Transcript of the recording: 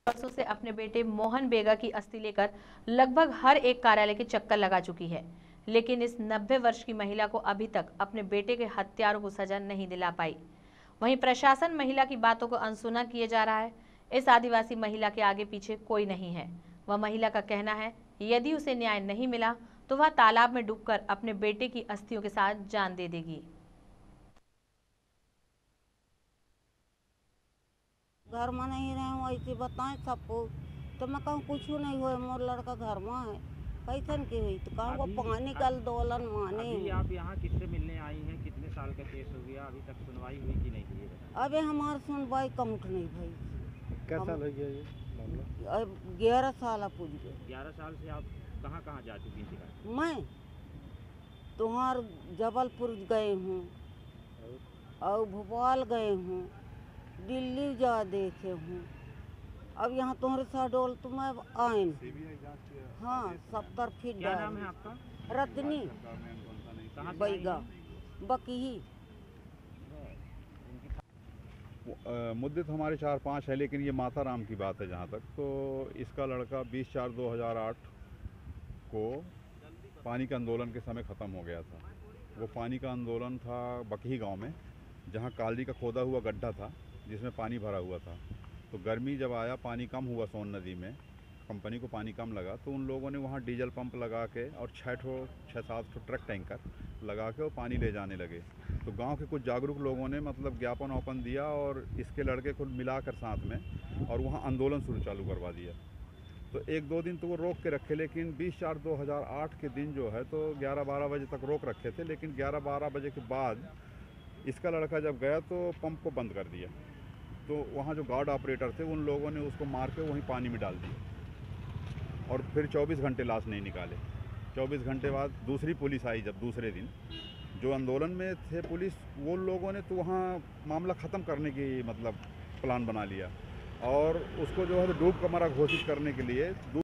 वर्षों से अपने बेटे मोहन बेगा की अस्थि लेकर लगभग हर एक कार्यालय के चक्कर लगा चुकी है, लेकिन इस 90 वर्ष की महिला को अभी तक अपने बेटे के हत्यारों को सजा नहीं दिला पाई। वहीं प्रशासन महिला की बातों को अनसुना किए जा रहा है। इस आदिवासी महिला के आगे पीछे कोई नहीं है। वह महिला का कहना है, यदि उसे न्याय नहीं मिला तो वह तालाब में डूबकर अपने बेटे की अस्थियों के साथ जान दे देगी। घर में नहीं रहे हो ऐसे बताएं सबको, तो मैं कहूँ कुछ नहीं हुए, मोर लड़का घर में है, कैसन की हुई तो कहूँ वो पानी का आंदोलन माने। अभी आप यहाँ किससे मिलने आई हैं? कितने साल का केस हो गया? अभी तक सुनवाई हुई कि नहीं हुई? अबे हमार सुनवाई कमठ नहीं भाई। क्या साल हो गया ये मामला? 11 साल पूछ गए। 11 साल से आप कहाँ कहाँ जा चुकी थी? मैं तुम्हार जबलपुर गए हूँ और भोपाल गए हूँ, दिल्ली जा देखे हूँ, अब यहाँ तुम्हारे शहडोल तो मैं आए। हाँ 70 फीट। क्या नाम है आपका? रत्नी बैगा बकी। मुद्दे तो हमारे 4-5 है, लेकिन ये माता राम की बात है जहाँ तक। तो इसका लड़का 20/4/2008 को पानी के आंदोलन के समय ख़त्म हो गया था। वो पानी का आंदोलन था बकही गांव में, जहाँ कालरी का खोदा हुआ गड्ढा था जिसमें पानी भरा हुआ था। तो गर्मी जब आया, पानी कम हुआ सोन नदी में, कंपनी को पानी कम लगा, तो उन लोगों ने वहाँ डीजल पंप लगा के और 6-7 ट्रक टैंकर लगा के वो पानी ले जाने लगे। तो गांव के कुछ जागरूक लोगों ने मतलब ज्ञापन ओपन दिया और इसके लड़के को मिलाकर साथ में, और वहाँ आंदोलन चालू करवा दिया। तो 1-2 दिन तो वो रोक के रखे, लेकिन 20/4/2008 के दिन जो है तो 11-12 बजे तक रोक रखे थे। लेकिन 11-12 बजे के बाद इसका लड़का जब गया तो पंप को बंद कर दिया। तो वहाँ जो गार्ड ऑपरेटर थे उन लोगों ने उसको मार के वहीं पानी में डाल दिया और फिर 24 घंटे लाश नहीं निकाले। 24 घंटे बाद दूसरी पुलिस आई, जब दूसरे दिन जो आंदोलन में थे पुलिस, वो लोगों ने तो वहाँ मामला ख़त्म करने की मतलब प्लान बना लिया और उसको जो है डूब का मरा घोषित करने के लिए